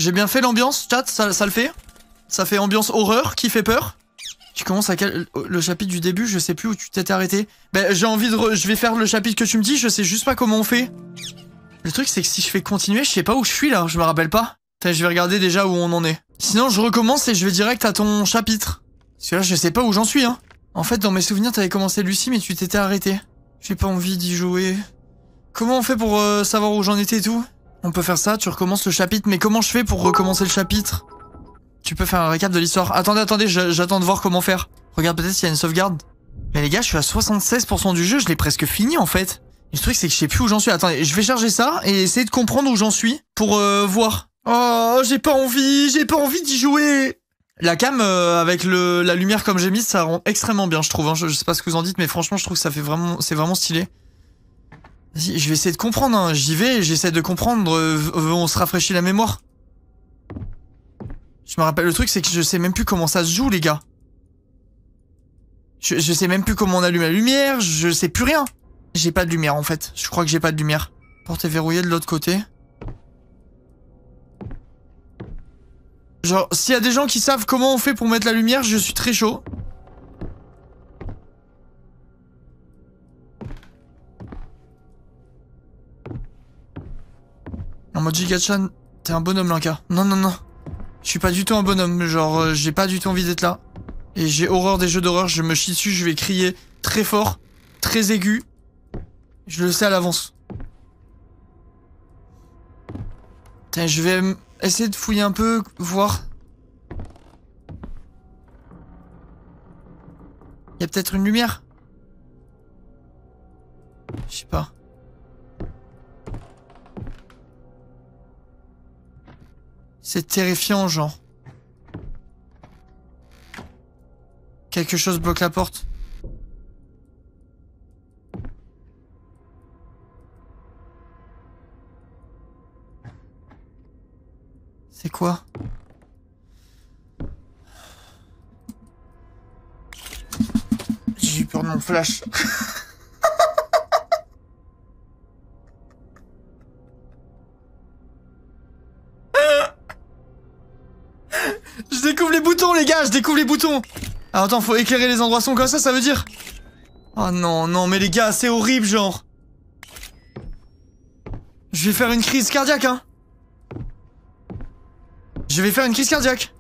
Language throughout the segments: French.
J'ai bien fait l'ambiance, chat, ça le fait. Ça fait ambiance horreur qui fait peur. Tu commences à quel... le chapitre du début, je sais plus où tu t'étais arrêté. Ben, j'ai envie de... Je vais faire le chapitre que tu me dis, je sais juste pas comment on fait. Le truc, c'est que si je fais continuer, je sais pas où je suis là, je me rappelle pas. Attends, je vais regarder déjà où on en est. Sinon, je recommence et je vais direct à ton chapitre. Parce que là, je sais pas où j'en suis, hein. En fait, dans mes souvenirs, t'avais commencé Lucie, mais tu t'étais arrêté. J'ai pas envie d'y jouer. Comment on fait pour savoir où j'en étais et tout? On peut faire ça, tu recommences le chapitre, mais comment je fais pour recommencer le chapitre? Tu peux faire un récap de l'histoire. Attendez, j'attends de voir comment faire. Regarde, peut-être s'il y a une sauvegarde. Mais les gars, je suis à 76% du jeu, je l'ai presque fini en fait. Et le truc, c'est que je sais plus où j'en suis. Attendez, je vais charger ça et essayer de comprendre où j'en suis pour voir. Oh, j'ai pas envie d'y jouer. La cam avec la lumière comme j'ai mis, ça rend extrêmement bien, je trouve. Hein. Je sais pas ce que vous en dites, mais franchement, je trouve que ça fait vraiment, c'est vraiment stylé. Vas-y, je vais essayer de comprendre. Hein. J'y vais, et j'essaie de comprendre. On se rafraîchit la mémoire. Je me rappelle, le truc, c'est que je sais même plus comment ça se joue, les gars. Je sais même plus comment on allume la lumière. Je sais plus rien. J'ai pas de lumière, en fait. Je crois que j'ai pas de lumière. Porte est verrouillée de l'autre côté. Genre, s'il y a des gens qui savent comment on fait pour mettre la lumière, je suis très chaud. En mode Gigachan, t'es un bonhomme, Linka. Non. Je suis pas du tout un bonhomme. Genre, j'ai pas du tout envie d'être là. Et j'ai horreur des jeux d'horreur. Je me chie dessus, je vais crier très fort, très aigu. Je le sais à l'avance. Je vais essayer de fouiller un peu, voir. Il y a peut-être une lumière? Je sais pas. C'est terrifiant, genre. Quelque chose bloque la porte. C'est quoi? J'ai eu peur de mon flash. Je découvre les boutons, les gars, je découvre les boutons. Alors attends, faut éclairer les endroits sombres comme ça veut dire? Oh non, mais les gars, c'est horrible, genre. Je vais faire une crise cardiaque, hein. Je vais faire une crise cardiaque.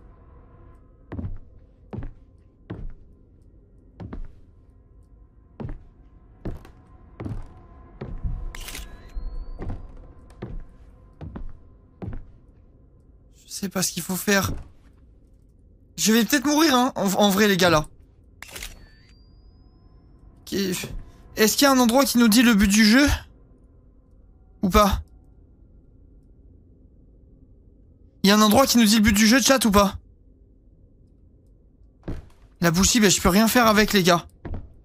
Je sais pas ce qu'il faut faire. Je vais peut-être mourir, hein, en vrai, les gars, là. Est-ce qu'il y a un endroit qui nous dit le but du jeu? Ou pas? Il y a un endroit qui nous dit le but du jeu, chat, ou pas? La bougie, ben, je peux rien faire avec, les gars.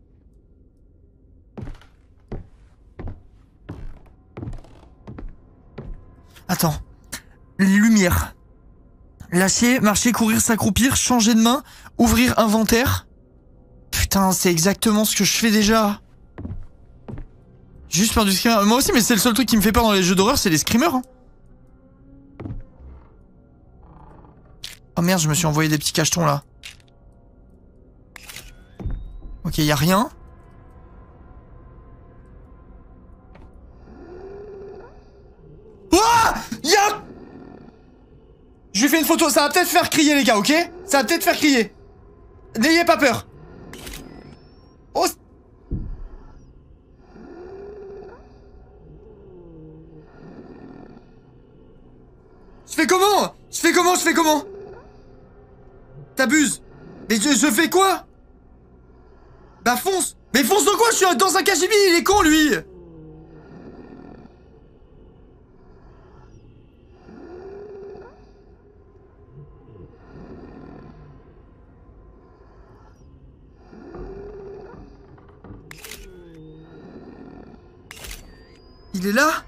Attends. Lumière. Lâcher, marcher, courir, s'accroupir, changer de main, ouvrir inventaire. Putain, c'est exactement ce que je fais déjà. Juste peur du screamer. Moi aussi, mais c'est le seul truc qui me fait peur dans les jeux d'horreur, c'est les screamers. Hein. Oh merde, je me suis envoyé des petits cachetons là. Ok, y a rien. Ouah, y'a... Je lui fais une photo, ça va peut-être faire crier les gars, ok? Ça va peut-être faire crier. N'ayez pas peur. Oh. Je fais comment? T'abuses. Mais je fais quoi? Bah fonce. Mais fonce dans quoi? Je suis dans un KGB, il est con lui. Il est là?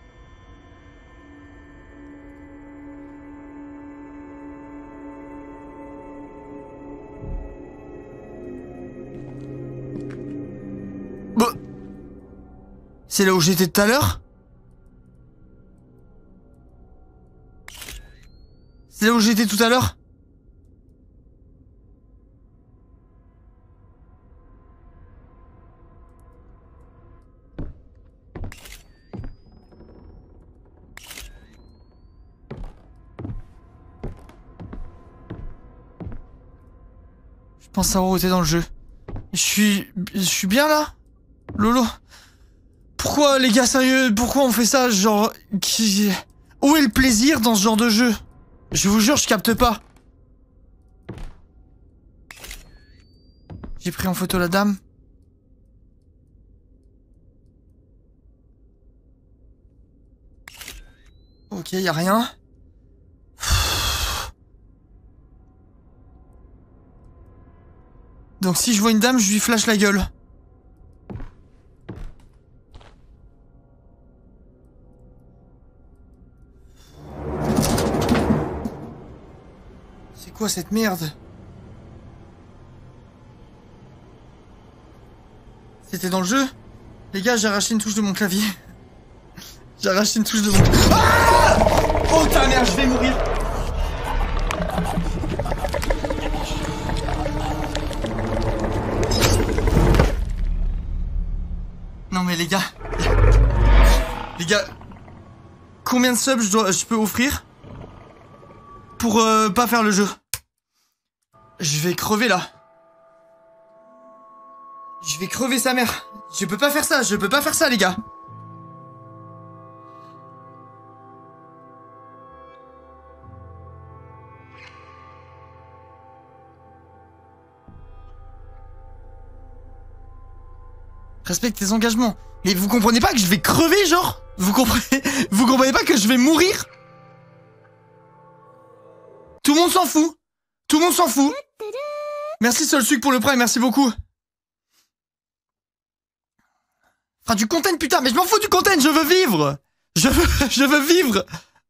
Bah... C'est là où j'étais tout à l'heure? C'est là où j'étais tout à l'heure? Je pense savoir où t'es dans le jeu. Je suis bien là? Lolo? Pourquoi les gars, sérieux, pourquoi on fait ça? Genre, où est le plaisir dans ce genre de jeu? Je vous jure, je capte pas. J'ai pris en photo la dame. Ok, y a rien. Donc si je vois une dame, je lui flash la gueule. C'est quoi cette merde? C'était dans le jeu? Les gars, j'ai arraché une touche de mon clavier. J'ai arraché une touche de mon... Ah! Oh ta mère, je vais mourir. Non mais les gars... Les gars... Combien de subs je peux offrir pour pas faire le jeu? Je vais crever là. Je vais crever sa mère. Je peux pas faire ça, les gars. Respecte tes engagements. Mais vous comprenez pas que je vais crever, genre? Vous comprenez pas que je vais mourir? Tout le monde s'en fout. Tout le monde s'en fout. Merci Solsuc pour le prime, merci beaucoup. Enfin, du content, putain, mais je m'en fous du content, je veux vivre. Je veux vivre.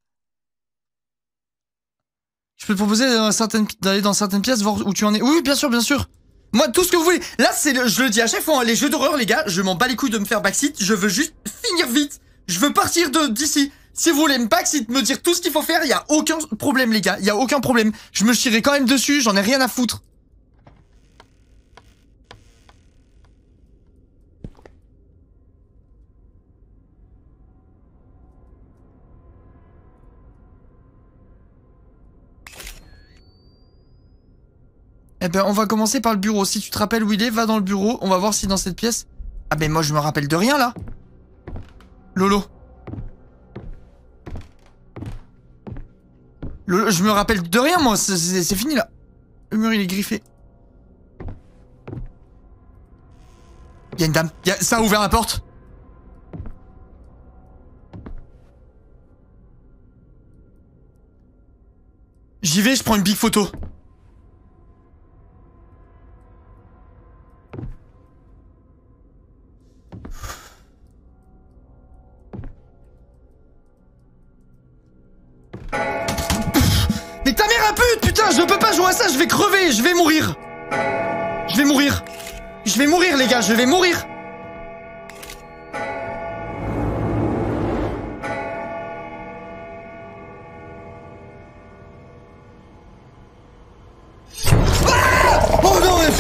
Je peux te proposer d'aller dans certaines pièces, voir où tu en es. Oui, bien sûr, bien sûr. Moi, tout ce que vous voulez. Là, je le dis à chaque fois, hein, les jeux d'horreur, les gars, je m'en bats les couilles de me faire backseat. Je veux juste finir vite. Je veux partir d'ici. Si vous voulez me backseat, me dire tout ce qu'il faut faire, y a aucun problème, les gars. Y a aucun problème. Je me chierai quand même dessus, j'en ai rien à foutre. Eh ben, on va commencer par le bureau. Si tu te rappelles où il est, va dans le bureau. On va voir si dans cette pièce... Ah ben, moi, je me rappelle de rien, là. Lolo. Lolo, je me rappelle de rien, moi. C'est fini, là. Le mur, il est griffé. Il y a une dame. Ça a ouvert la porte. J'y vais, je prends une big photo. Mais ta mère à pute, putain, je peux pas jouer à ça, je vais crever, je vais mourir. Je vais mourir. Je vais mourir, les gars, je vais mourir. Ah! Oh non, mais...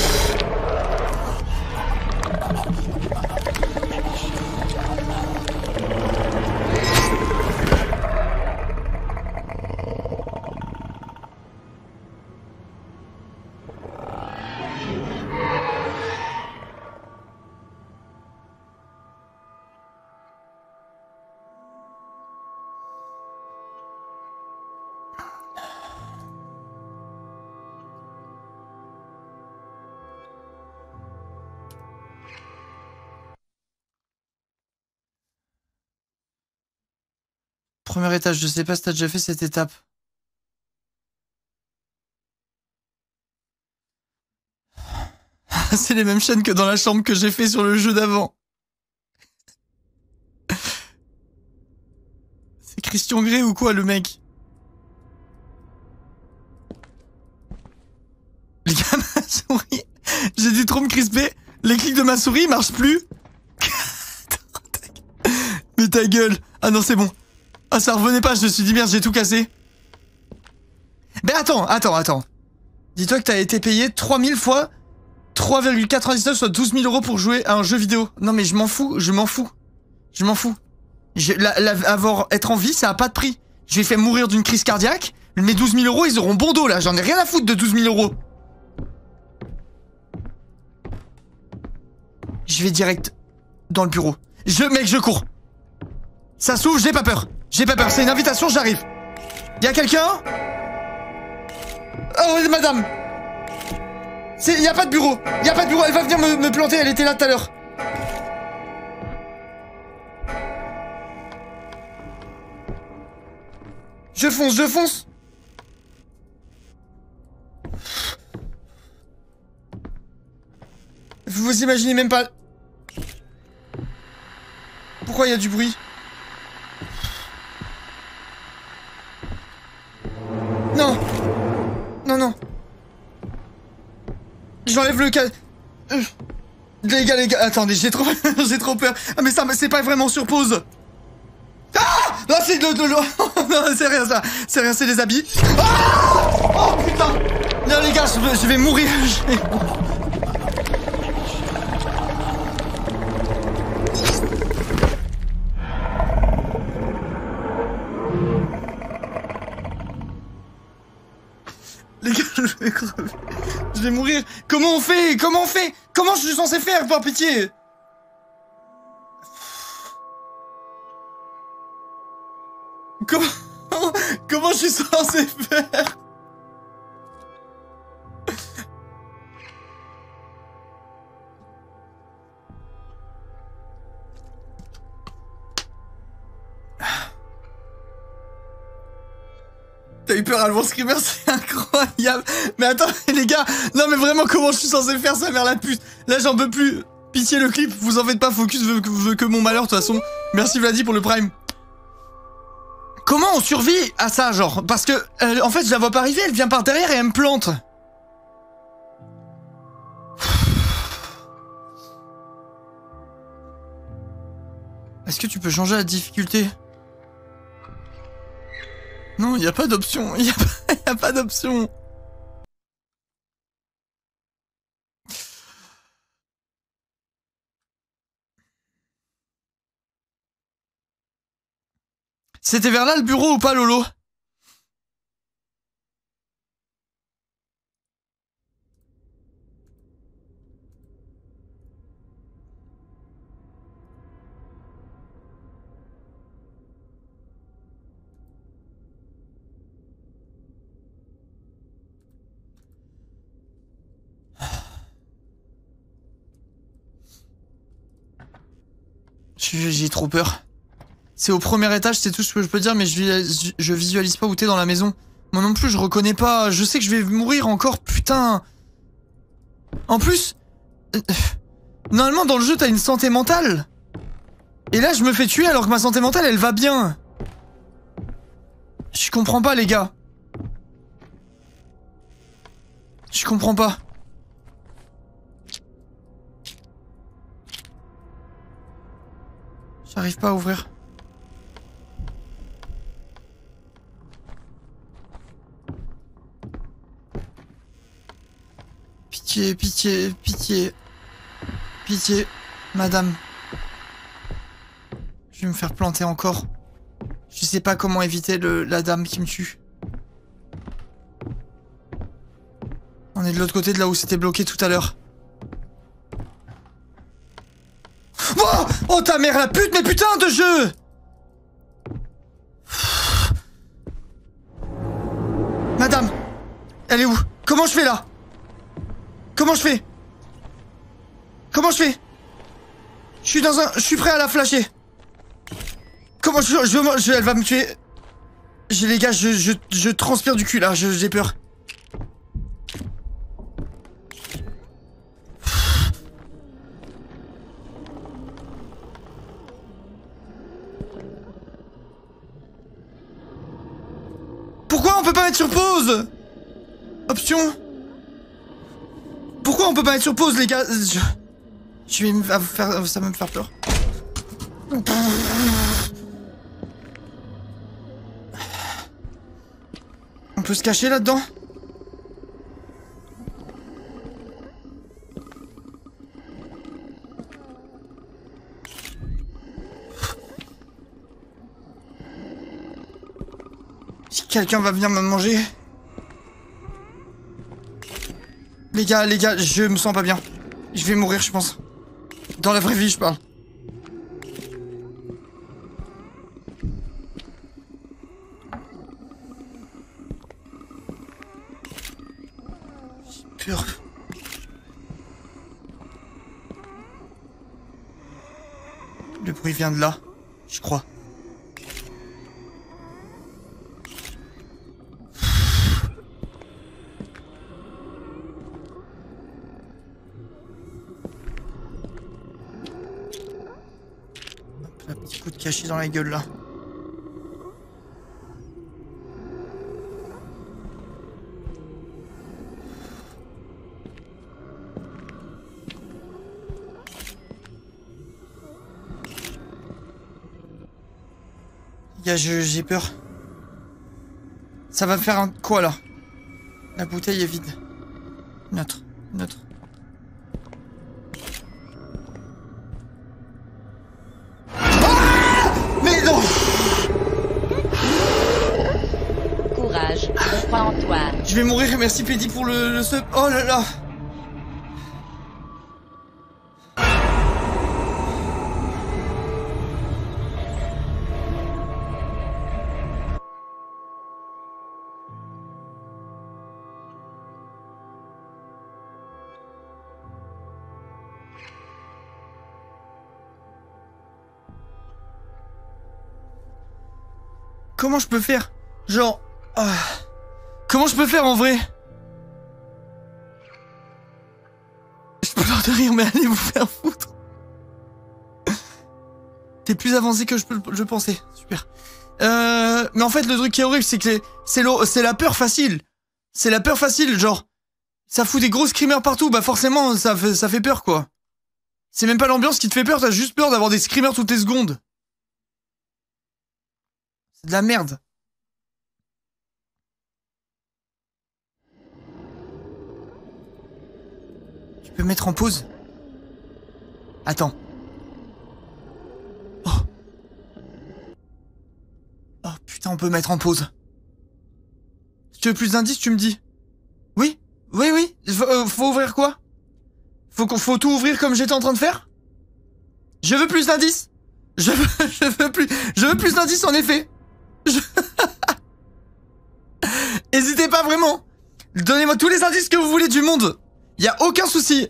Premier étage, je sais pas si t'as déjà fait cette étape. C'est les mêmes chaînes que dans la chambre que j'ai fait sur le jeu d'avant. C'est Christian Grey ou quoi, le mec? Les gars, ma souris... J'ai dû trop me crisper. Les clics de ma souris marchent plus. Mais ta gueule. Ah non, c'est bon. Ah, ça revenait pas, je me suis dit merde, j'ai tout cassé. Mais attends. Dis-toi que t'as été payé 3000 fois 3,99 soit 12 000 € pour jouer à un jeu vidéo. Non mais je m'en fous. Être en vie, ça a pas de prix. J'ai fait mourir d'une crise cardiaque. Mes 12 000 €, ils auront bon dos là. J'en ai rien à foutre de 12 000 €. Je vais direct dans le bureau. Mec, je cours. Ça s'ouvre, j'ai pas peur. C'est une invitation, j'arrive. Y'a quelqu'un? Oh, madame. Y'a pas de bureau. Elle va venir me planter, elle était là tout à l'heure. Je fonce. Vous imaginez même pas... Pourquoi il y a du bruit? Non. J'enlève le cas... Les gars, attendez, j'ai trop peur. Ah mais ça, c'est pas vraiment sur pause. Ah non, c'est de l'eau. Non, c'est rien ça. C'est des habits. Ah oh putain. Non les gars, je vais mourir. Les gars, je vais crever. Je vais mourir. Comment on fait? Comment je suis censé faire, par pitié? Comment je suis censé faire? T'as eu peur à le voir screamer, c'est incroyable. Mais attends, les gars, non mais vraiment, comment je suis censé faire ça, mère la puce? Là, j'en peux plus. Pitié le clip, vous en faites pas, Focus veut que mon malheur, de toute façon. Merci Vladi pour le prime. Comment on survit à ça, genre? Parce que, en fait, je la vois pas arriver, elle vient par derrière et elle me plante. Est-ce que tu peux changer la difficulté? Non, il n'y a pas d'option. Il n'y a pas d'option. C'était vers là le bureau ou pas, Lolo? J'ai trop peur. C'est au premier étage, c'est tout ce que je peux dire, mais je visualise pas où t'es dans la maison. Moi non plus, je reconnais pas. Je sais que je vais mourir encore, putain. En plus, normalement dans le jeu, t'as une santé mentale. Et là, je me fais tuer alors que ma santé mentale, elle va bien. Je comprends pas, les gars. Je comprends pas. J'arrive pas à ouvrir. Pitié, pitié, pitié. Pitié, madame. Je vais me faire planter encore. Je sais pas comment éviter la dame qui me tue. On est de l'autre côté de là où c'était bloqué tout à l'heure. Oh, oh ta mère la pute, mais putain de jeu! Madame, elle est où? Comment je fais là? Comment je fais? Comment je fais? Je suis prêt à la flasher. Comment elle va me tuer. Les gars, je transpire du cul là, j'ai peur. Pourquoi on peut pas mettre sur pause? Option. Pourquoi on peut pas mettre sur pause, les gars? Je vais me faire... Ça va me faire peur. peut se cacher là-dedans? Si quelqu'un va venir me manger... Les gars, je me sens pas bien. Je vais mourir, je pense. Dans la vraie vie, je parle. J'ai peur. Le bruit vient de là, je crois. Un petit coup de cachet dans la gueule là. Gars, j'ai peur. Ça va faire un... Quoi là? La bouteille est vide. Neutre. Mais non! Courage, on croit en toi. Je vais mourir, merci Pédi pour le sub. Oh là là! Comment je peux faire? Genre... Comment je peux faire en vrai? Je peux leur de rire, mais allez vous faire foutre. T'es plus avancé que je pensais. Super. Mais en fait, le truc qui est horrible, c'est que c'est la peur facile. C'est la peur facile, genre... Ça fout des gros screamers partout, bah forcément, ça fait peur, quoi. C'est même pas l'ambiance qui te fait peur, t'as juste peur d'avoir des screamers toutes les secondes. C'est de la merde. Tu peux mettre en pause? Attends. Oh. Oh putain, on peut mettre en pause. Si tu veux plus d'indices, tu me dis. Oui? Oui. Faut ouvrir quoi? Faut tout ouvrir comme j'étais en train de faire? Je veux plus d'indices. Je veux plus d'indices en effet. Hésitez pas vraiment. Donnez-moi tous les indices que vous voulez du monde. Y a aucun souci.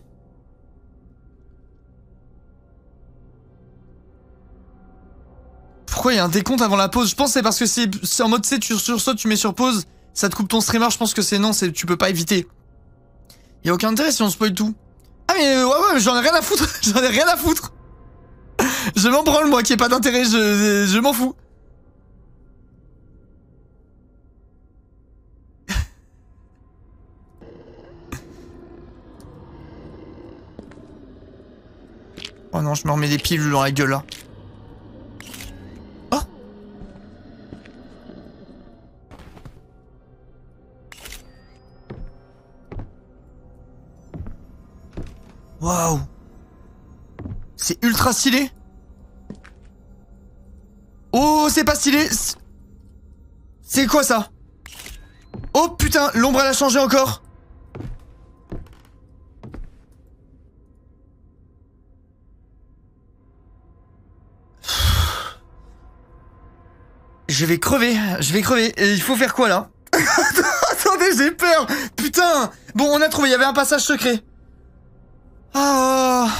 Pourquoi il y a un décompte avant la pause? Je pense que c'est parce que c'est en mode tu sais, tu sursautes, tu mets sur pause, ça te coupe ton streamer. Je pense que c'est non, tu peux pas éviter. Y a aucun intérêt si on spoil tout. Ah mais ouais, j'en ai rien à foutre. J'en ai rien à foutre. Je m'en branle moi qu'il n'y ait pas d'intérêt, je m'en fous. Oh non, je me remets des pilules dans la gueule là. Oh! Waouh! C'est ultra stylé! Oh, c'est pas stylé! C'est quoi ça? Oh putain, l'ombre elle a changé encore! Je vais crever. Et il faut faire quoi là? Attendez, j'ai peur! Putain! Bon, on a trouvé, il y avait un passage secret. Ah!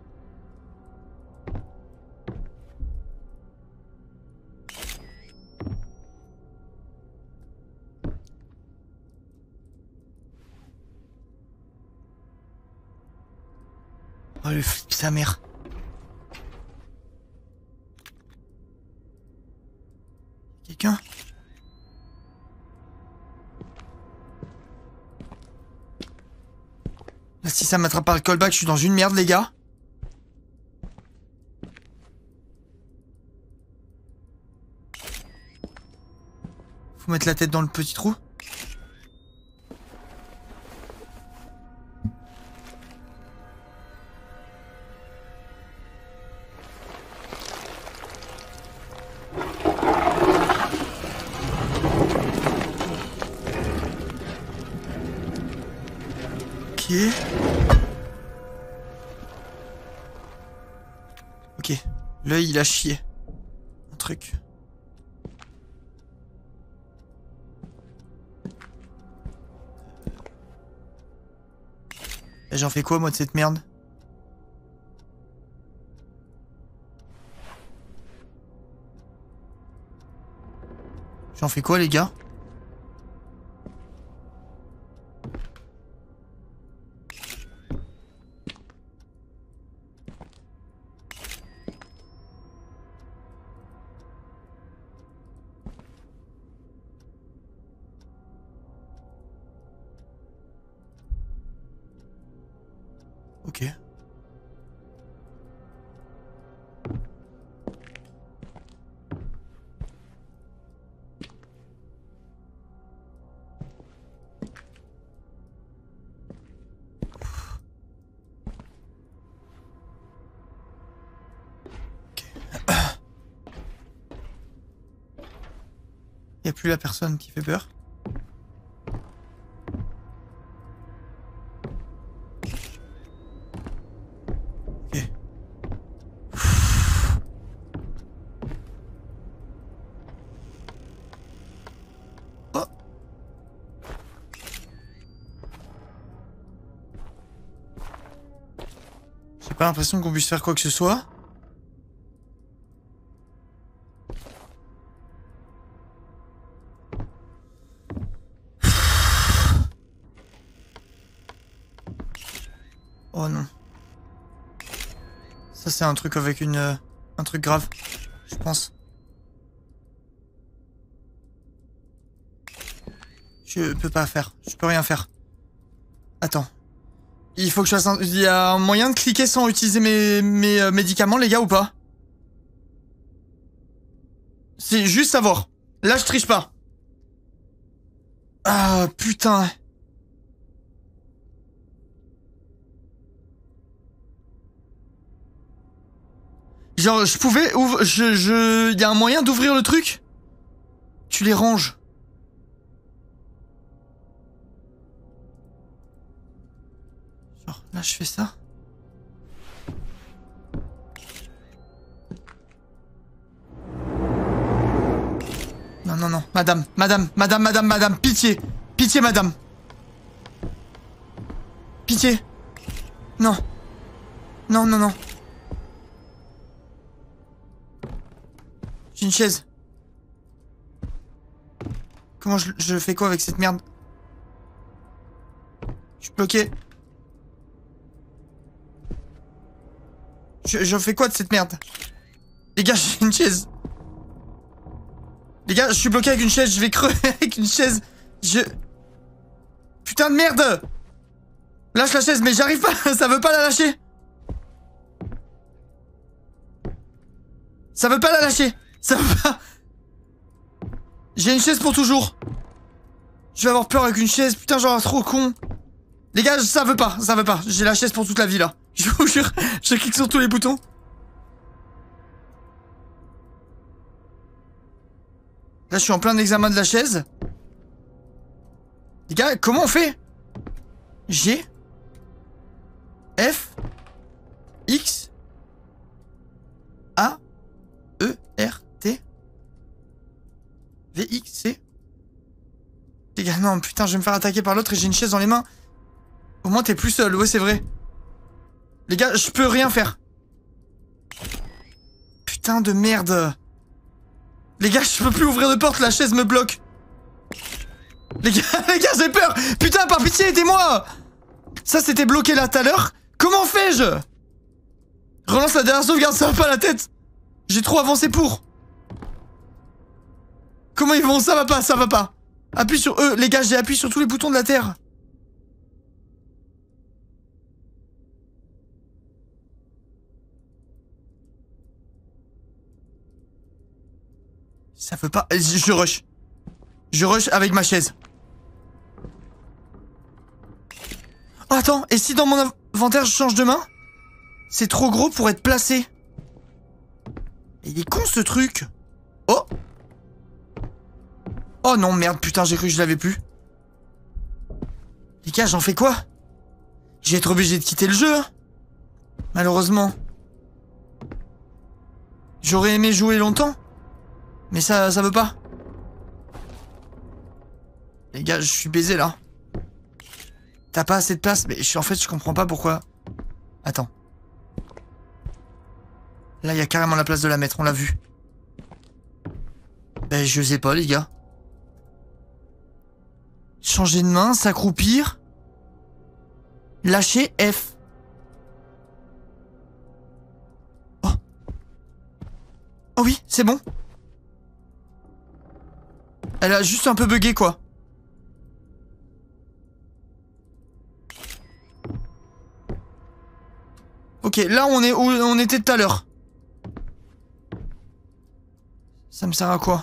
Oh le flip sa mère. Quelqu'un? Là, si ça m'attrape par le callback, je suis dans une merde, les gars. Faut mettre la tête dans le petit trou. Ok. Ok. L'œil, il a chié. Un truc. Et j'en fais quoi, moi, de cette merde? J'en fais quoi, les gars? Ok. Y a plus la personne qui fait peur. Ok. Oh. J'ai pas l'impression qu'on puisse faire quoi que ce soit. Oh non. Ça c'est un truc avec un truc grave, je pense. Je peux pas faire, je peux rien faire. Attends. Il faut que je fasse il y a un moyen de cliquer sans utiliser mes médicaments, les gars, ou pas? C'est juste savoir. Là, je triche pas. Ah, putain. Genre, je pouvais... y a un moyen d'ouvrir le truc? Tu les ranges. Genre, là, je fais ça. Non, non, non. Madame. Pitié. Pitié, madame. Pitié. Non. Non, non, non. J'ai une chaise. Comment je fais quoi avec cette merde? Je suis bloqué. Je fais quoi de cette merde? Les gars, j'ai une chaise. Les gars, je suis bloqué avec une chaise. Je vais crever avec une chaise. Putain de merde! Lâche la chaise, mais j'arrive pas. Ça veut pas la lâcher. Ça veut pas la lâcher. Ça veut pas. J'ai une chaise pour toujours. Je vais avoir peur avec une chaise. Putain, genre trop con. Les gars, ça veut pas. Ça veut pas. J'ai la chaise pour toute la vie là. Je vous jure. Je clique sur tous les boutons. Là, je suis en plein examen de la chaise. Les gars, comment on fait? G F X A E R T V X C. Les gars, non, putain, je vais me faire attaquer par l'autre et j'ai une chaise dans les mains. Au moins, t'es plus seul, ouais, c'est vrai. Les gars, je peux rien faire. Putain de merde. Les gars, je peux plus ouvrir de porte, la chaise me bloque. Les gars, j'ai peur. Putain, par pitié, aidez-moi. Ça, c'était bloqué là tout à l'heure. Comment fais-je? Relance la dernière sauvegarde, ça va pas la tête. J'ai trop avancé pour. Comment ils vont? Ça va pas, ça va pas. Appuie sur eux, les gars, j'ai appuyé sur tous les boutons de la terre. Ça veut pas... Je rush. Je rush avec ma chaise. Oh, attends, et si dans mon inventaire je change de main? C'est trop gros pour être placé. Il est con ce truc. Oh. Oh non, merde, putain, j'ai cru que je l'avais plus. Les gars, j'en fais quoi? Je vais être obligé de quitter le jeu. Hein. Malheureusement. J'aurais aimé jouer longtemps. Mais ça veut pas. Les gars, je suis baisé là. T'as pas assez de place. Mais en fait, je comprends pas pourquoi. Attends. Là, il y a carrément la place de la mettre, on l'a vu. Ben, je sais pas, les gars. Changer de main, s'accroupir. Lâcher F. Oh. Oh oui, c'est bon. Elle a juste un peu bugué, quoi. Ok, là, on est où on était tout à l'heure. Ça me sert à quoi?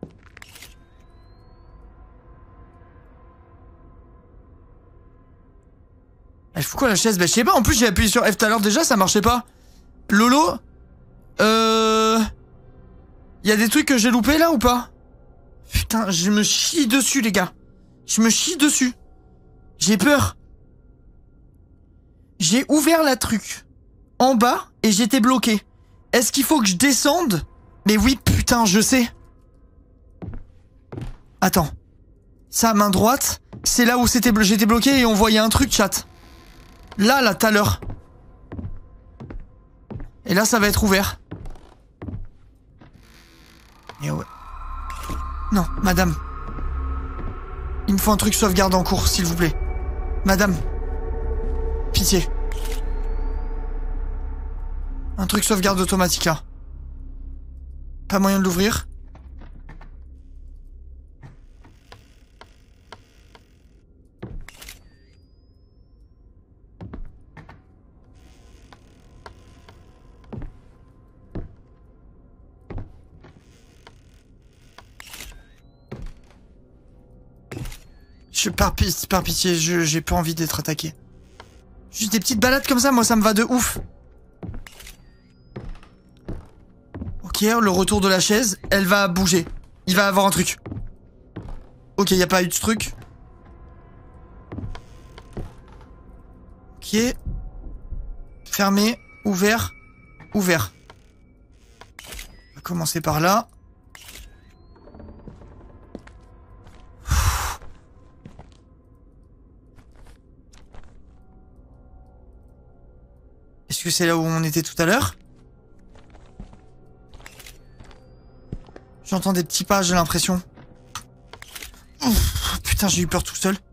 Elle fout quoi la chaise? Bah je sais pas, en plus j'ai appuyé sur F tout à l'heure déjà, ça marchait pas. Lolo? Y a des trucs que j'ai loupés là ou pas? Putain, je me chie dessus les gars. Je me chie dessus. J'ai peur. J'ai ouvert la truc en bas et j'étais bloqué. Est-ce qu'il faut que je descende? Mais oui, putain, je sais. Attends. Ça, main droite, c'est là où j'étais bloqué et on voyait un truc, chat. Là, tout à l'heure. Et là, ça va être ouvert. Et ouais. Non, madame. Il me faut un truc sauvegarde en cours, s'il vous plaît. Madame. Pitié. Un truc sauvegarde automatique, là. Pas moyen de l'ouvrir. Par pitié, j'ai pas envie d'être attaqué. Juste des petites balades comme ça, moi ça me va de ouf. Ok, le retour de la chaise, elle va bouger. Il va avoir un truc. Ok, y a pas eu de truc. Ok. Fermé, ouvert, ouvert. On va commencer par là. Est-ce que c'est là où on était tout à l'heure? J'entends des petits pas, j'ai l'impression. Putain, j'ai eu peur tout seul.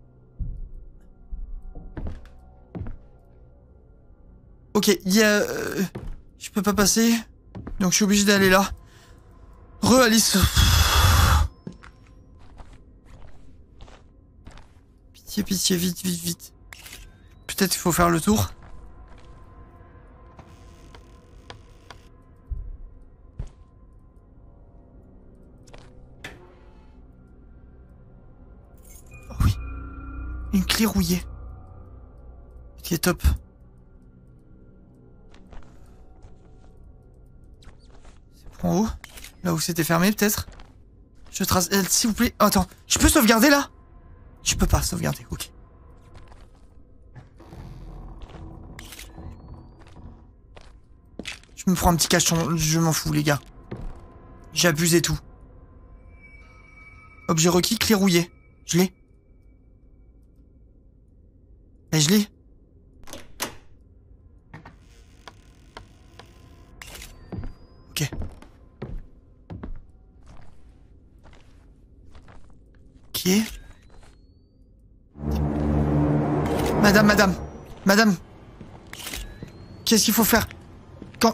Ok, il y a... je peux pas passer. Donc je suis obligé d'aller là. Alice. Pitié, pitié, vite, vite, vite. Peut-être qu'il faut faire le tour. Une clé rouillée. Ok, top. C'est pour en haut. Là où c'était fermé, peut-être. Je trace... s'il vous plaît. Oh, attends, je peux sauvegarder, là? Je peux pas sauvegarder, ok. Je me prends un petit cachon, je m'en fous, les gars. J'abuse et tout. Objet requis, clé rouillée. Je l'ai. Mais je l'ai. Ok. Ok. Madame. Qu'est-ce qu'il faut faire? Quand...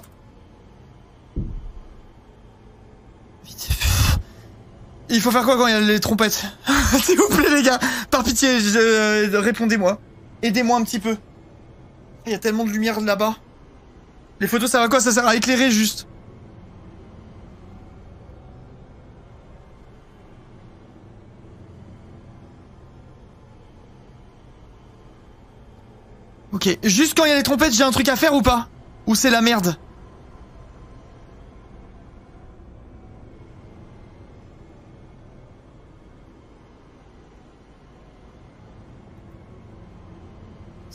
Vite. Il faut faire quoi quand il y a les trompettes? S'il vous plaît les gars, par pitié, répondez-moi. Aidez-moi un petit peu. Il y a tellement de lumière là-bas. Les photos, ça va quoi? Ça sert à éclairer juste. Ok, juste quand il y a les trompettes, j'ai un truc à faire ou pas? Ou c'est la merde?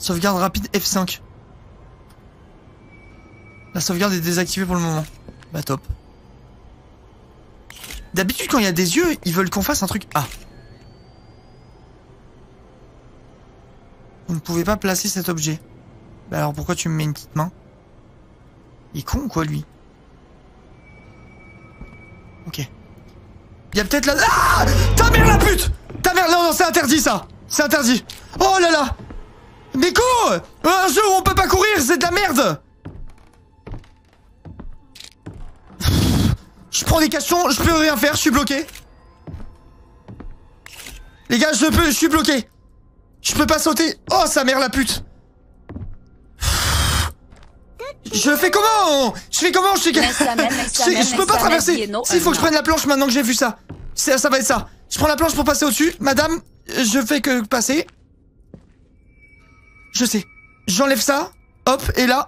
Sauvegarde rapide F5. La sauvegarde est désactivée pour le moment. Bah top. D'habitude quand il y a des yeux, ils veulent qu'on fasse un truc... Ah. Vous ne pouvez pas placer cet objet. Bah alors pourquoi tu me mets une petite main? Il est con ou quoi lui? Ok. Il y a peut-être la... Ah, ta mère la pute! Ta mère... Non, non, c'est interdit ça! C'est interdit! Oh là là! Mais cours! Un jeu où on peut pas courir, c'est de la merde! Je prends des cachons, je peux rien faire, je suis bloqué. Les gars, je suis bloqué. Je peux pas sauter. Oh, sa mère la pute! Je fais comment? Je fais comment? Je peux pas traverser. S'il faut que je prenne la planche maintenant que j'ai vu ça. Ça va être ça. Je prends la planche pour passer au-dessus. Madame, je fais que passer. Je sais. J'enlève ça. Hop, et là.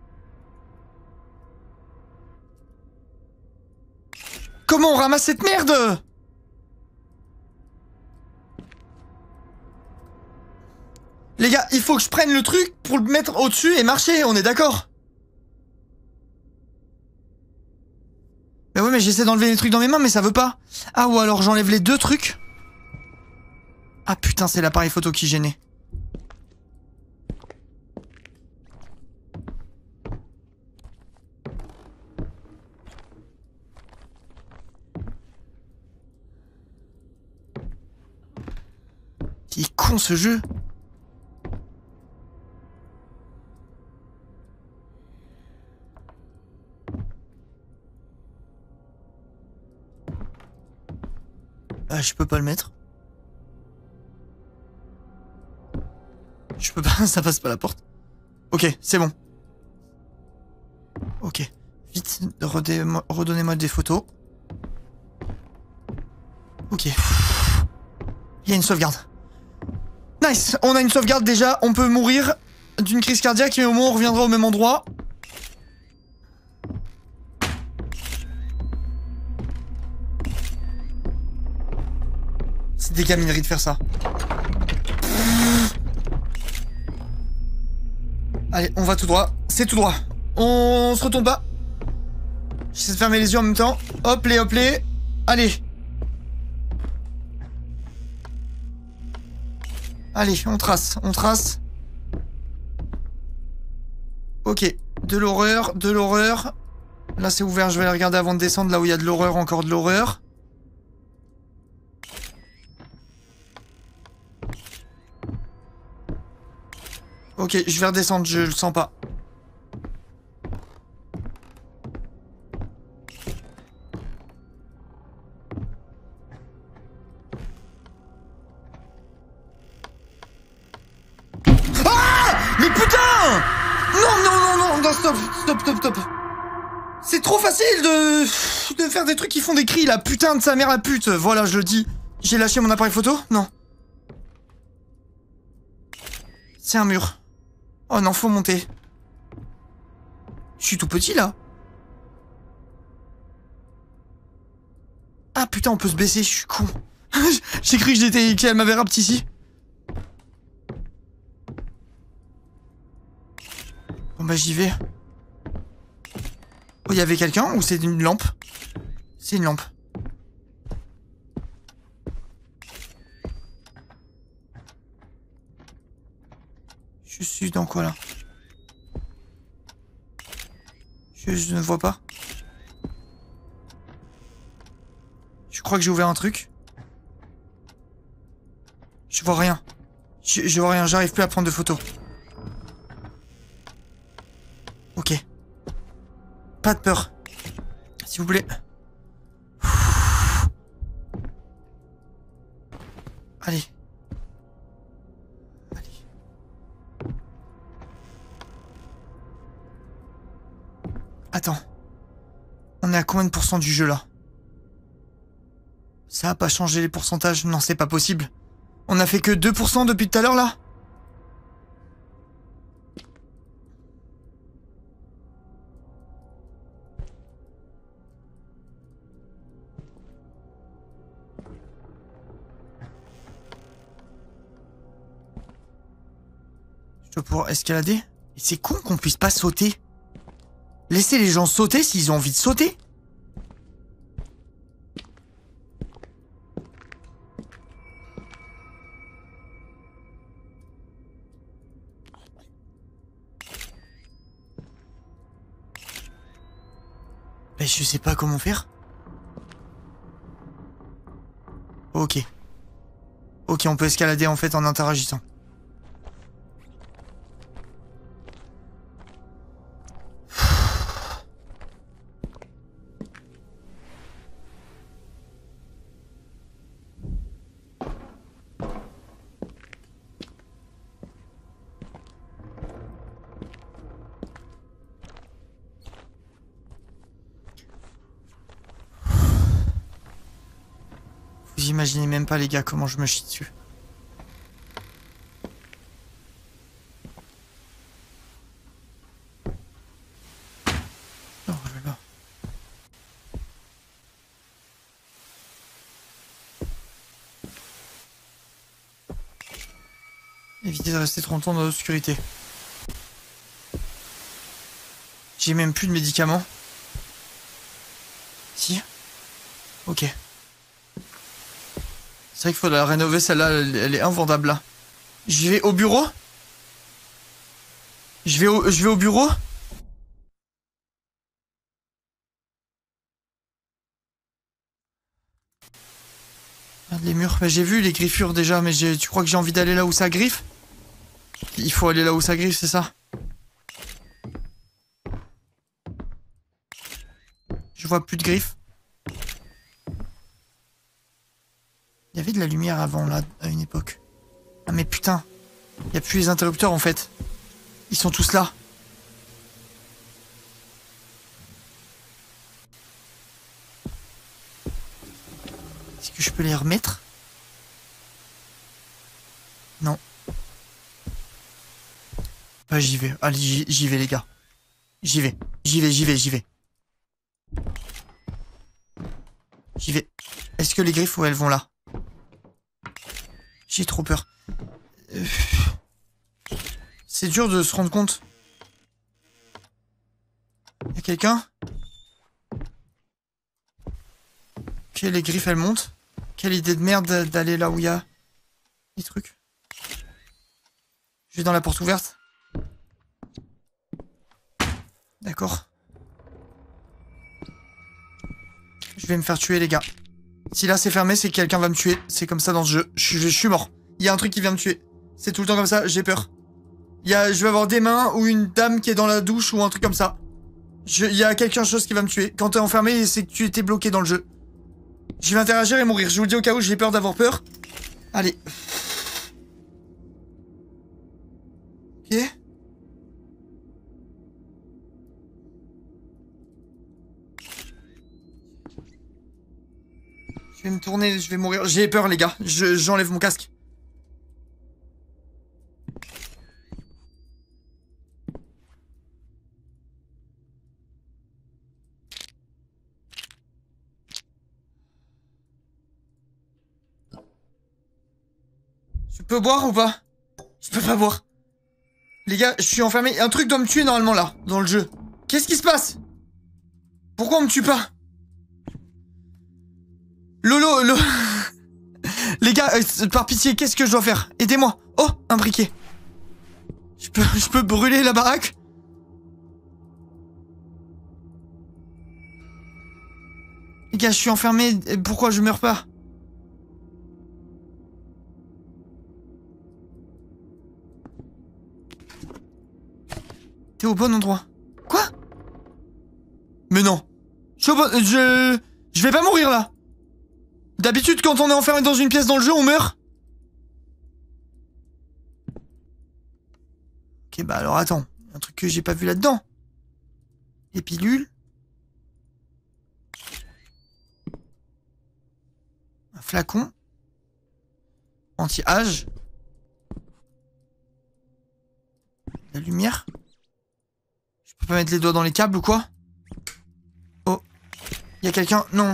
Comment on ramasse cette merde? Les gars, il faut que je prenne le truc pour le mettre au-dessus et marcher, on est d'accord? Bah ouais, mais j'essaie d'enlever les trucs dans mes mains, mais ça veut pas. Ah, ou alors j'enlève les deux trucs. Ah putain, c'est l'appareil photo qui gênait. Il est con ce jeu. Ah, je peux pas le mettre. Je peux pas, ça passe pas la porte. Ok, c'est bon. Ok. Vite, redonnez-moi des photos. Ok. Il y a une sauvegarde. Nice, on a une sauvegarde déjà, on peut mourir d'une crise cardiaque mais au moins on reviendra au même endroit. C'est des gamineries de faire ça. Allez, on va tout droit, c'est tout droit. On se retourne pas. J'essaie de fermer les yeux en même temps. Hop les, hop les. Allez. Allez, on trace, on trace. Ok, de l'horreur, de l'horreur. Là c'est ouvert, je vais aller regarder avant de descendre, là où il y a de l'horreur, encore de l'horreur. Ok, je vais redescendre, je le sens pas. Mais putain! Non, non, non, non, non, stop, stop, stop, stop. C'est trop facile de faire des trucs qui font des cris, la putain de sa mère la pute. Voilà, je le dis. J'ai lâché mon appareil photo? Non. C'est un mur. Oh non, faut monter. Je suis tout petit, là. Ah putain, on peut se baisser, je suis con. J'ai cru qu'elle m'avait rapt ici. Bon bah j'y vais. Oh, il y avait quelqu'un ou c'est une lampe? C'est une lampe. Je suis dans quoi là? Je ne vois pas. Je crois que j'ai ouvert un truc. Je vois rien. Je vois rien, j'arrive plus à prendre de photos. Ok. Pas de peur. S'il vous plaît. Allez. Allez. Attends. On est à combien de pourcents du jeu là? Ça a pas changé les pourcentages? Non, c'est pas possible. On a fait que 2% depuis tout à l'heure là? Je dois pouvoir escalader. Et c'est con qu'on puisse pas sauter. Laissez les gens sauter s'ils ont envie de sauter. Mais je sais pas comment faire. Ok. Ok, on peut escalader en fait en interagissant. Vous imaginez même pas les gars comment je me chie dessus. Oh là là. Évitez de rester trop longtemps dans l'obscurité. J'ai même plus de médicaments. Si. Ok. C'est vrai qu'il faut la rénover, celle-là, elle est invendable là. Je vais au bureau. Je vais au bureau. Regarde les murs. Mais j'ai vu les griffures déjà, mais tu crois que j'ai envie d'aller là où ça griffe? Il faut aller là où ça griffe, c'est ça? Je vois plus de griffes. Il y avait de la lumière avant, là, à une époque. Ah mais putain, il n'y a plus les interrupteurs en fait. Ils sont tous là. Est-ce que je peux les remettre? Non. Bah j'y vais. Allez, j'y vais les gars. J'y vais. J'y vais. J'y vais. Est-ce que les griffes, elles vont là? J'ai trop peur. C'est dur de se rendre compte. Y'a quelqu'un? Ok, les griffes, elles montent. Quelle idée de merde d'aller là où il y a des trucs. Je vais dans la porte ouverte. D'accord. Je vais me faire tuer, les gars. Si là c'est fermé, c'est que quelqu'un va me tuer. C'est comme ça dans ce jeu. Je suis mort. Il y a un truc qui vient me tuer. C'est tout le temps comme ça, j'ai peur. Je vais avoir des mains ou une dame qui est dans la douche ou un truc comme ça. Il y a quelque chose qui va me tuer. Quand t'es enfermé, c'est que tu étais bloqué dans le jeu. Je vais interagir et mourir. Je vous le dis au cas où j'ai peur d'avoir peur. Allez. Ok. Je vais me tourner, je vais mourir. J'ai peur, les gars. J'enlève mon casque. Je peux boire ou pas? Je peux pas boire. Les gars, je suis enfermé. Un truc doit me tuer normalement là, dans le jeu. Qu'est-ce qui se passe? Pourquoi on me tue pas? Lolo. Les gars, par pitié, qu'est-ce que je dois faire? Aidez-moi. Oh, un briquet. Je peux brûler la baraque? Les gars, je suis enfermé. Pourquoi je meurs pas? T'es au bon endroit. Quoi? Mais non. Je suis au bon... Je vais pas mourir là. D'habitude, quand on est enfermé dans une pièce dans le jeu, on meurt. Ok, bah alors attends. Un truc que j'ai pas vu là-dedans. Les pilules. Un flacon. Anti-âge. La lumière. Je peux pas mettre les doigts dans les câbles ou quoi? Oh. Y a quelqu'un? Non.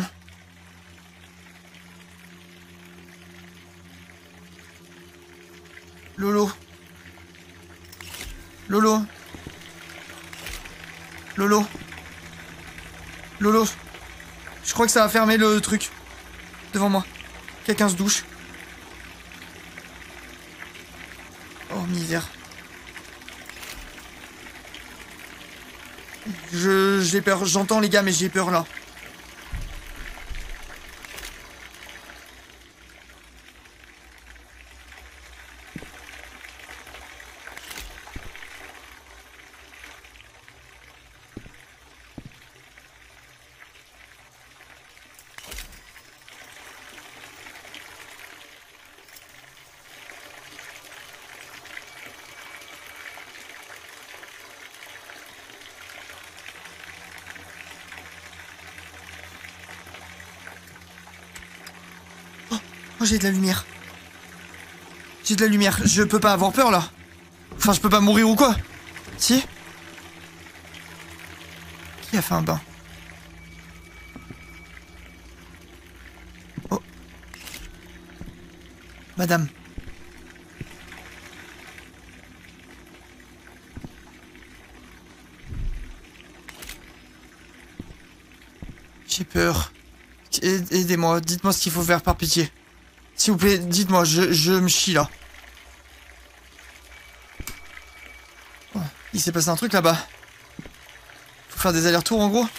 Lolo. Lolo. Lolo. Lolo. Je crois que ça va fermer le truc. Devant moi. Quelqu'un se douche. Oh, misère. J'ai peur. J'entends les gars, mais j'ai peur là. Oh, j'ai de la lumière. J'ai de la lumière. Je peux pas avoir peur là. Enfin, je peux pas mourir ou quoi? Si? Qui a fait un bain? Oh. Madame. J'ai peur. Aidez-moi, dites-moi ce qu'il faut faire par pitié. S'il vous plaît, dites-moi, je me chie là. Oh, il s'est passé un truc là-bas. Faut faire des allers-retours en gros.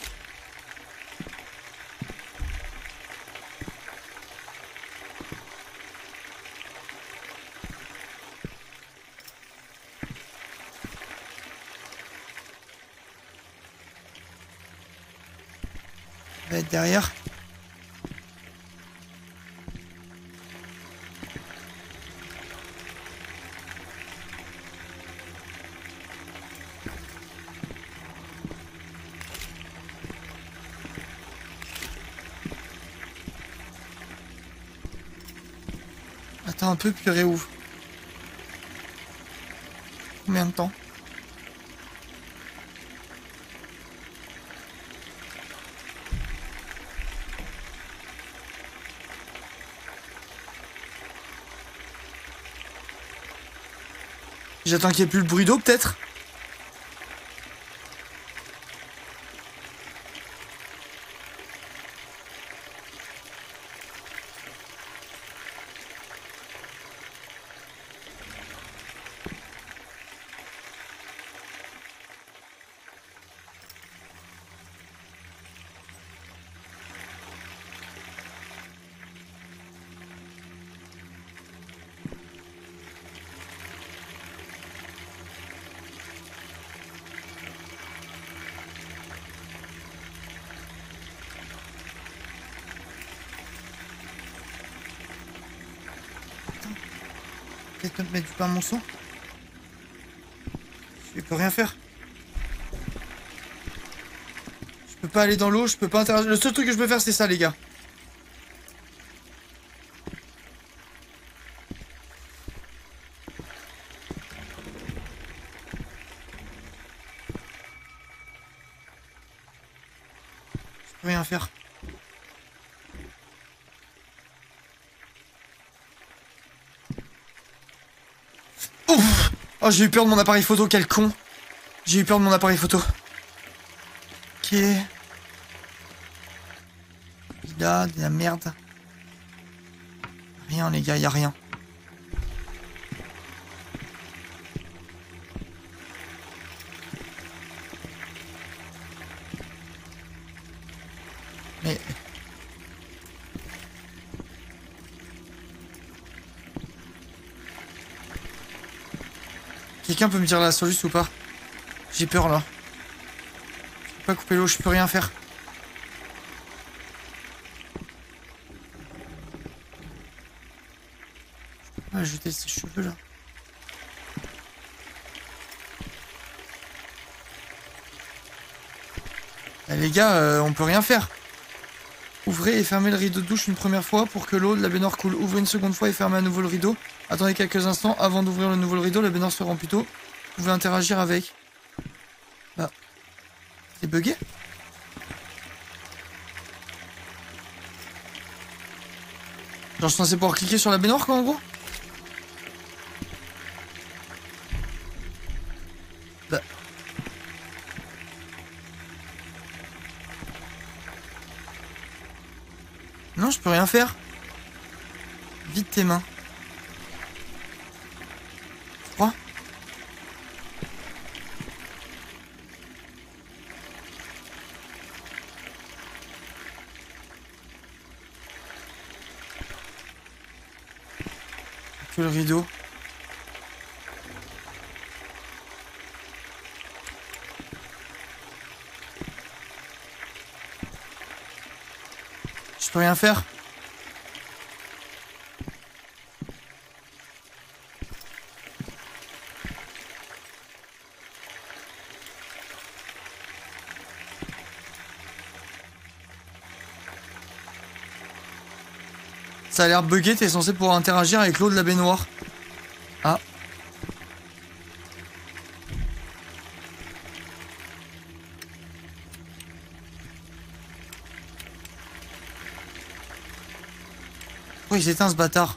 Il va être derrière. Attends un peu, puis réouvre. Combien de temps? J'attends qu'il n'y ait plus le bruit d'eau, peut-être? Peut-être me mettre du pain à mon sang. Je peux rien faire. Je peux pas aller dans l'eau, je peux pas interagir. Le seul truc que je peux faire, c'est ça, les gars. Je peux rien faire. Ouf! Oh, j'ai eu peur de mon appareil photo, quel con! J'ai eu peur de mon appareil photo. Ok. Il a de la merde. Rien, les gars, y a rien. Mais... Quelqu'un peut me dire la solution ou pas? J'ai peur là. Je peux pas couper l'eau, je peux rien faire. Je peux pas jeter ses cheveux là. Eh, les gars, on peut rien faire. Ouvrez et fermez le rideau de douche une première fois pour que l'eau de la baignoire coule. Ouvrez une seconde fois et fermez à nouveau le rideau. Attendez quelques instants avant d'ouvrir le nouveau rideau. La baignoire se rend plus tôt. Vous pouvez interagir avec. Bah. C'est bugué? Genre, je suis censé pouvoir cliquer sur la baignoire, quoi, en gros? Non, je peux rien faire. Vide tes mains. Froid. Que le rideau. Je peux rien faire. Ça a l'air bugué, t'es censé pouvoir interagir avec l'eau de la baignoire. Ah. Pourquoi il s'éteint ce bâtard?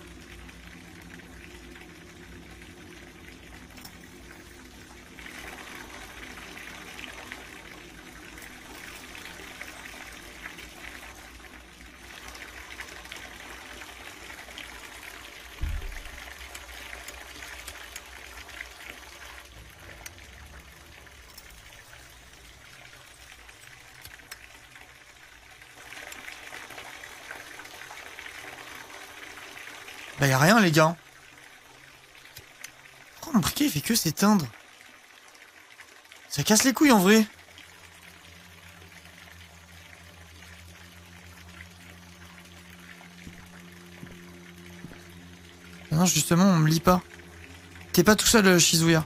Bah y'a rien les gars. Pourquoi mon briquet il fait que s'éteindre? Ça casse les couilles en vrai. Non justement on me lit pas. T'es pas tout seul Shizuya.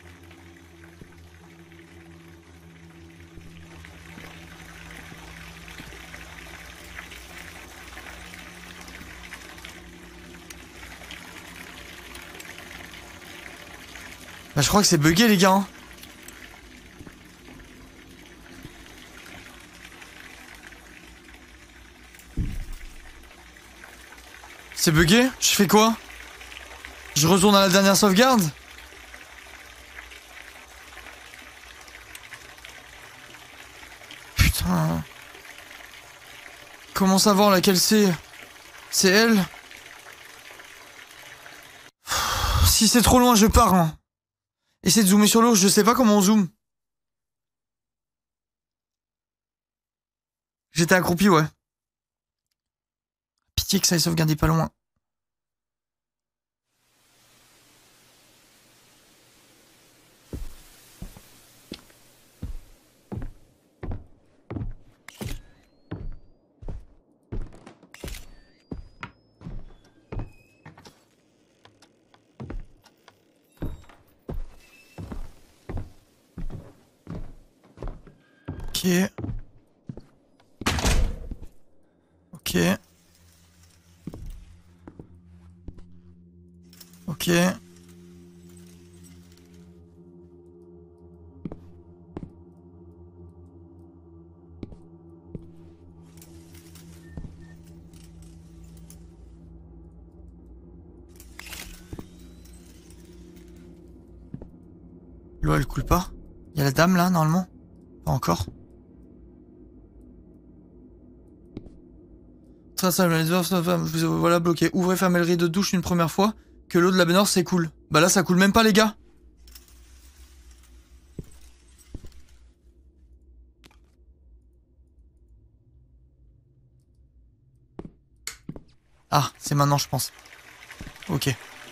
Bah, je crois que c'est bugué les gars. C'est bugué? Je fais quoi? Je retourne à la dernière sauvegarde? Putain. Comment savoir laquelle c'est? C'est elle? Si c'est trop loin, je pars. Hein. Essaye de zoomer sur l'eau, je sais pas comment on zoome. J'étais accroupi, ouais. Pitié que ça ait sauvegardé pas loin. Ok. Ok. Ok. L'eau elle coule pas. Il y a la dame là normalement. Pas encore. Voilà bloqué. Ouvrez, fermez le rideau de douche une première fois. Que l'eau de la baignoire s'écoule. Bah là ça coule même pas les gars. Ah, c'est maintenant je pense. Ok.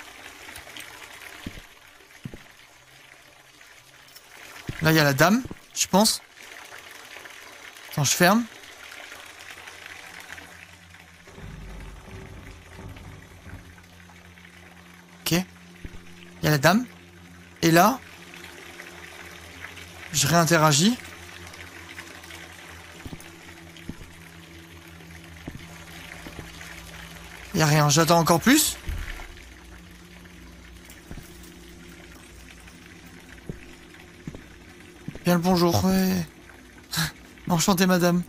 Là il y a la dame, je pense. Attends, je ferme. Ok. Il y a la dame. Et là, je réinteragis. Il y a rien, j'attends encore plus. Bien le bonjour, ouais. Enchanté madame.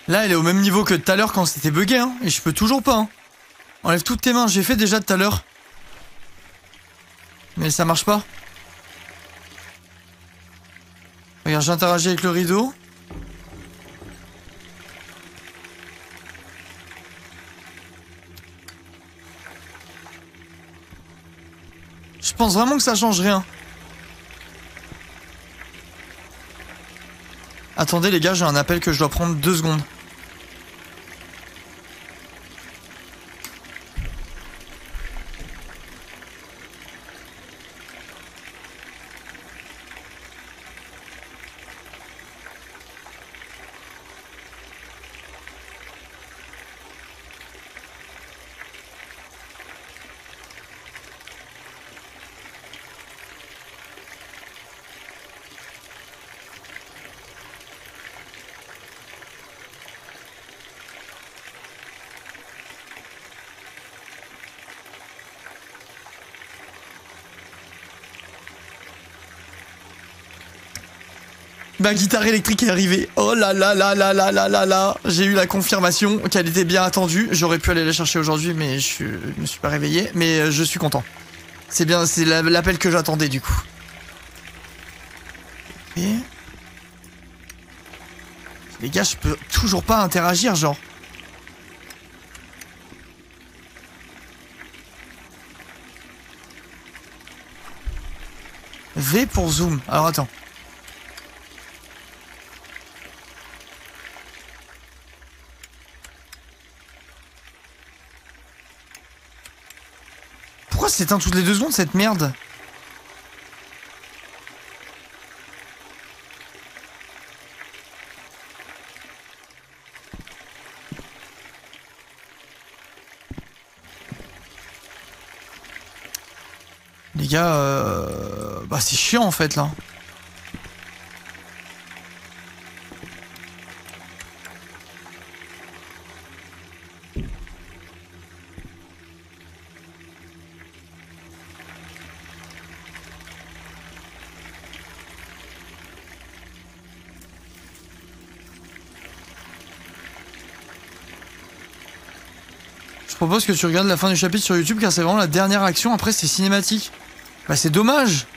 Là, elle est au même niveau que tout à l'heure quand c'était bugué, hein. Et je peux toujours pas, hein. Enlève toutes tes mains, j'ai fait déjà tout à l'heure. Mais ça marche pas. Regarde, j'interagis avec le rideau. Je pense vraiment que ça change rien. Attendez les gars, j'ai un appel que je dois prendre 2 secondes. Ma guitare électrique est arrivée. Oh là là là là là là là là. J'ai eu la confirmation qu'elle était bien attendue. J'aurais pu aller la chercher aujourd'hui, mais je me suis pas réveillé. Mais je suis content. C'est bien, c'est l'appel que j'attendais du coup. Et... Les gars, je peux toujours pas interagir, genre. V pour zoom. Alors attends. Pourquoi s'éteint toutes les 2 secondes cette merde? Les gars, bah c'est chiant en fait là. Je propose que tu regardes la fin du chapitre sur YouTube car c'est vraiment la dernière action, après c'est cinématique. Bah c'est dommage.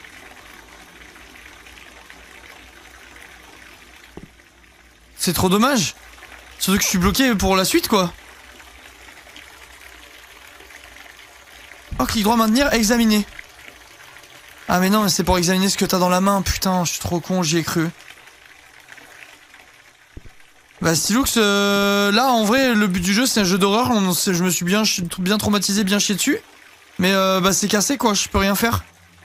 C'est trop dommage. Surtout que je suis bloqué pour la suite quoi. Oh, clic droit maintenir, examiner. Ah mais non, mais c'est pour examiner ce que t'as dans la main, putain, je suis trop con, j'y ai cru. Bah Stylux, là en vrai le but du jeu c'est un jeu d'horreur, je me suis bien traumatisé, bien chié dessus. Mais bah c'est cassé quoi, je peux rien faire.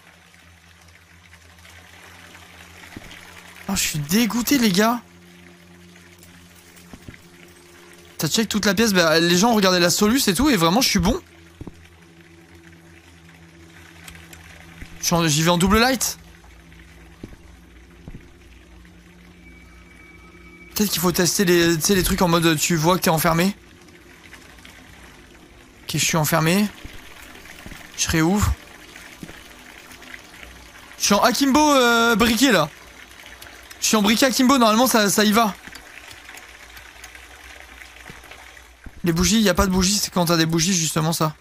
Oh, je suis dégoûté les gars. T'as check toute la pièce, bah les gens regardaient la soluce et tout et vraiment je suis bon. J'y vais en double light. Peut-être qu'il faut tester les trucs en mode tu vois que t'es enfermé. Ok, je suis enfermé. Je réouvre. Je suis en Akimbo briquet là. Je suis en briquet Akimbo, normalement ça y va. Les bougies, y a pas de bougies, c'est quand t'as des bougies justement ça.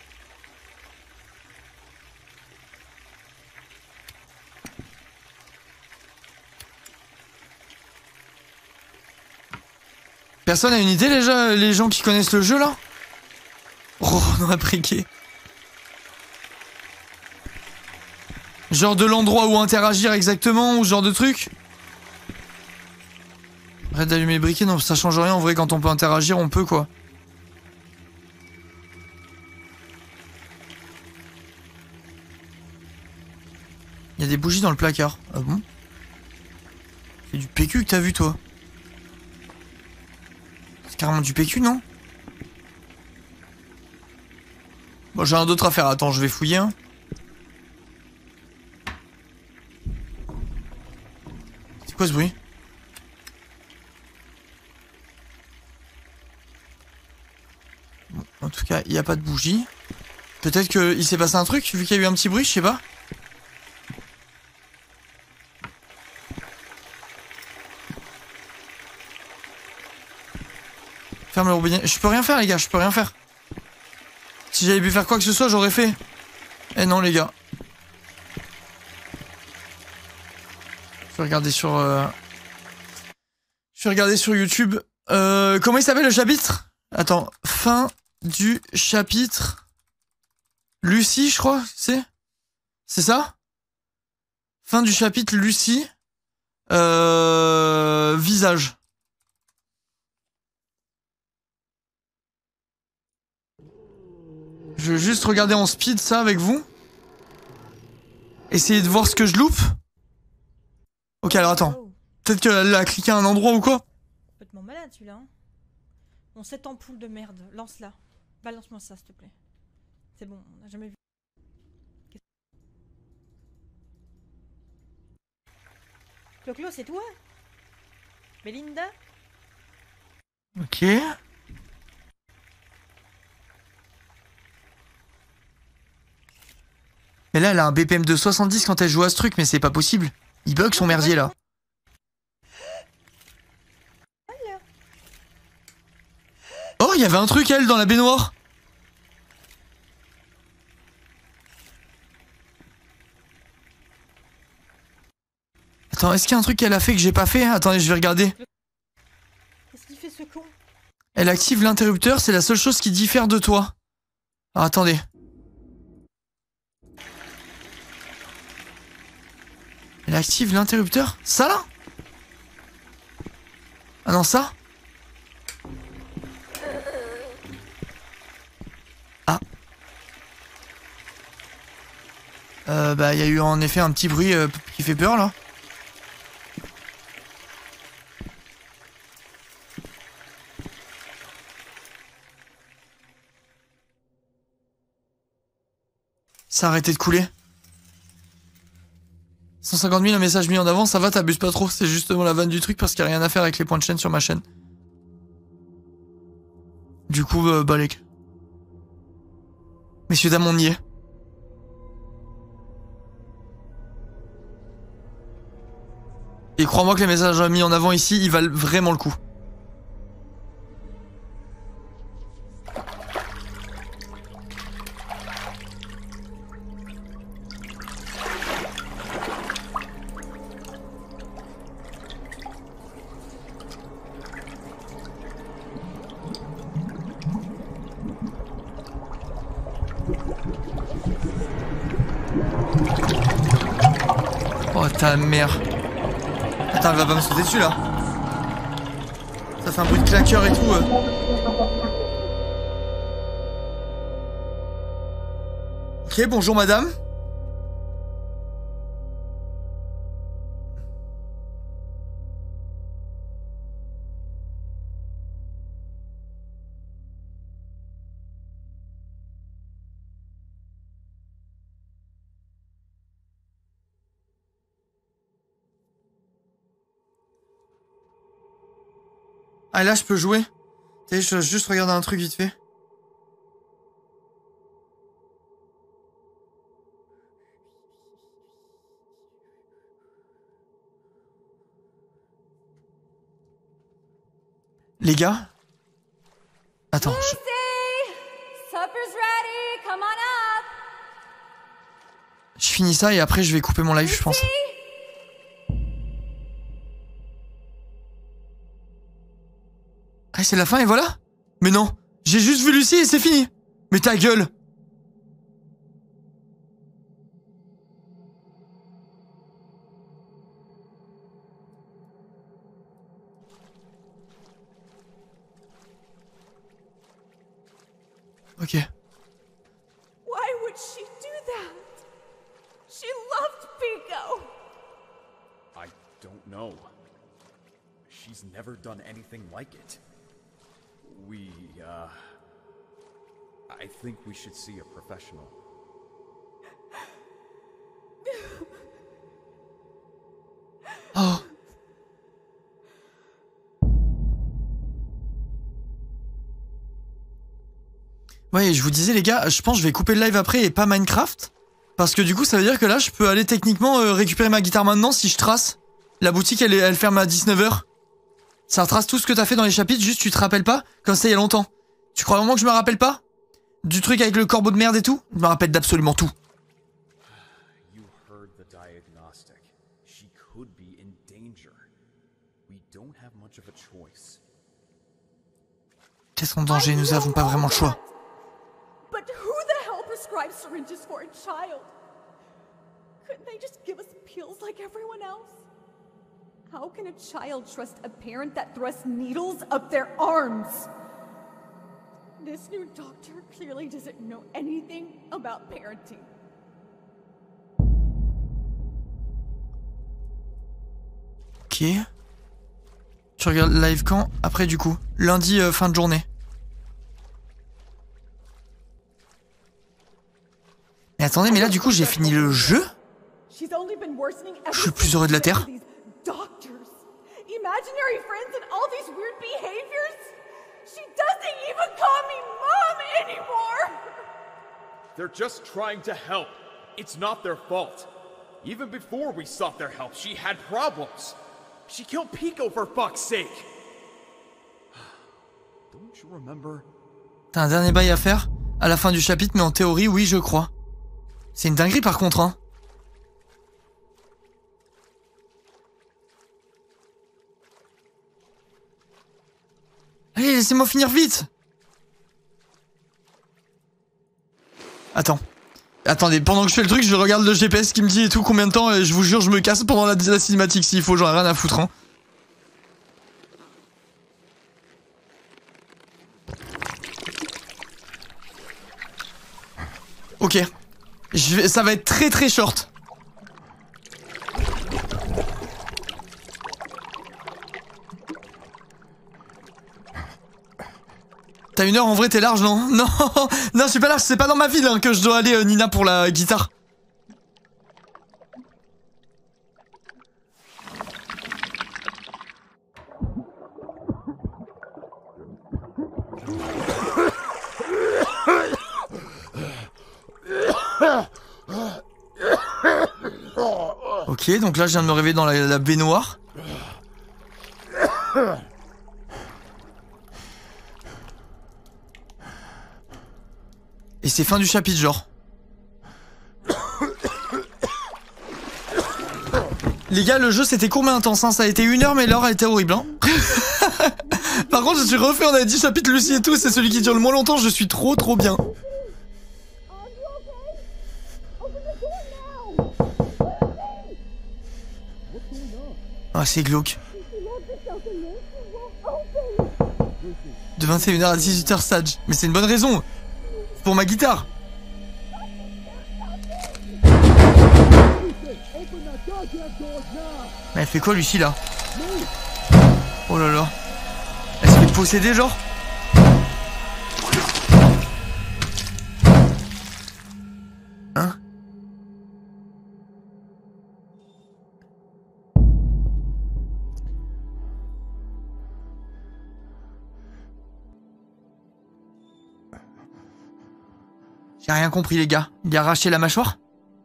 Personne a une idée les gens qui connaissent le jeu là? Oh, on a briquet. Genre de l'endroit où interagir exactement, ou ce genre de truc? Arrête d'allumer le briquet, non, ça change rien en vrai, quand on peut interagir, on peut quoi. Il y a des bougies dans le placard. Ah bon? C'est du PQ que t'as vu toi? C'est carrément du PQ, non? Bon, j'ai un d'autre à faire, attends, je vais fouiller. Hein. C'est quoi ce bruit? Bon, en tout cas, il n'y a pas de bougie. Peut-être qu'il s'est passé un truc, vu qu'il y a eu un petit bruit, je sais pas. Ferme le robinet. Je peux rien faire, les gars, je peux rien faire. Si j'avais pu faire quoi que ce soit, j'aurais fait. Eh non, les gars. Je vais regarder sur... Je vais regarder sur YouTube. Comment il s'appelle le chapitre? Attends, fin du chapitre... Lucie, je crois, c'est ça? Fin du chapitre Lucie. Visage. Je vais juste regarder en speed ça avec vous. Essayer de voir ce que je loupe. Ok, alors attends. Peut-être qu'elle a cliqué à un endroit ou quoi? Complètement malade celui-là. Hein. Bon, cette ampoule de merde, lance-la. Balance-moi ça, s'il te plaît. C'est bon, on n'a jamais vu. Clo-Clo, c'est toi? Belinda? Ok. Mais là, elle a un BPM de 70 quand elle joue à ce truc, mais c'est pas possible. Il bug son merdier là. Oh, il y avait un truc, elle, dans la baignoire. Attends, est-ce qu'il y a un truc qu'elle a fait que j'ai pas fait? Attendez, je vais regarder. Qu'est-ce qu'il fait ce con? Elle active l'interrupteur, c'est la seule chose qui diffère de toi. Alors, attendez. Elle active l'interrupteur? Ça là? Ah non, ça? Ah. Bah, il y a eu en effet un petit bruit qui fait peur là. Ça a arrêté de couler. 150 000, un message mis en avant, ça va, t'abuses pas trop. C'est justement la vanne du truc parce qu'il n'y a rien à faire avec les points de chaîne sur ma chaîne. Du coup, balèque. Messieurs, dames, on y est. Et crois-moi que les messages mis en avant ici, ils valent vraiment le coup. Oh ta mère. Attends, elle va pas me sauter dessus là. Ça fait un bruit de claqueur et tout. Ok, bonjour madame. Ah là je peux jouer. Tu sais, je vais juste regarder un truc vite fait. Les gars. Attends. Je finis ça et après je vais couper mon live, je pense. Ah, c'est la fin et voilà? Mais non, j'ai juste vu Lucie et c'est fini. Mais ta gueule. Ok. Why would she do that? She loved Pico. I don't know. She's never done anything like it. I think we should see a professional. Oh. Ouais, je vous disais les gars, je pense que je vais couper le live après et pas Minecraft. Parce que du coup, ça veut dire que là, je peux aller techniquement récupérer ma guitare maintenant si je trace. La boutique, elle ferme à 19 h. Ça retrace tout ce que t'as fait dans les chapitres, juste tu te rappelles pas, comme ça il y a longtemps. Tu crois vraiment que je me rappelle pas? Du truc avec le corbeau de merde et tout? Je me rappelle d'absolument tout. You heard the diagnostic. She could be in danger. We don't have much of a choice. Qu'est-ce en danger? Nous avons pas vraiment le choix. But who the hell prescribes syringes for a child? Couldn't they just give us pills like everyone else? How can a child trust a parent that thrusts needles up their arms? This new doctor clearly doesn't know anything about parenting. Ok. Tu regardes live quand? Après du coup. Lundi, fin de journée. Mais attendez, mais là du coup j'ai fini le jeu? Je suis le plus heureux de la Terre. Imaginary friends and all these weird behaviors? She doesn't even call me mom anymore! They're just trying to help. It's not their fault. Even before we sought their help, she had problems. She killed Pico for fuck's sake. Don't you remember? T'as un dernier bail à faire? À la fin du chapitre, mais en théorie, oui, je crois. C'est une dinguerie par contre, hein. Allez, laissez-moi finir vite. Attends. Attendez, pendant que je fais le truc, je regarde le GPS qui me dit et tout combien de temps, et je vous jure, je me casse pendant la cinématique s'il faut, j'en ai rien à foutre, hein. Ok. Ça va être très très short. T'as 1 heure, en vrai t'es large, non? Non, non, je suis pas large, c'est pas dans ma ville hein, que je dois aller, Nina, pour la guitare. Ok, donc là je viens de me réveiller dans la baignoire. Et c'est fin du chapitre, genre. Les gars, le jeu c'était court mais intense, hein. Ça a été 1 heure mais l'heure a été horrible, hein. Par contre, je suis refait, on a 10 chapitres Lucie et tout, c'est celui qui dure le moins longtemps, je suis trop bien. Ah, c'est glauque. De 21h à 18h Sage. Mais c'est une bonne raison. Pour ma guitare. Mais elle fait quoi Lucie là? Oh là là. Elle se fait posséder genre? Hein? J'ai rien compris les gars. Il a arraché la mâchoire?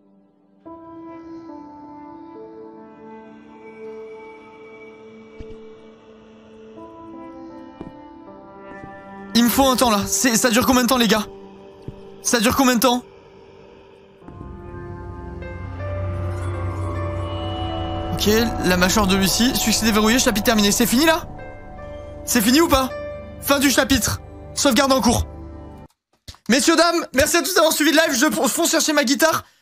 Il me faut un temps là. Ça dure combien de temps les gars? Ça dure combien de temps? Ok, la mâchoire de Lucie. Succès déverrouillé, chapitre terminé. C'est fini là? C'est fini ou pas? Fin du chapitre. Sauvegarde en cours. Messieurs, dames, merci à tous d'avoir suivi le live. Je fonce chercher ma guitare.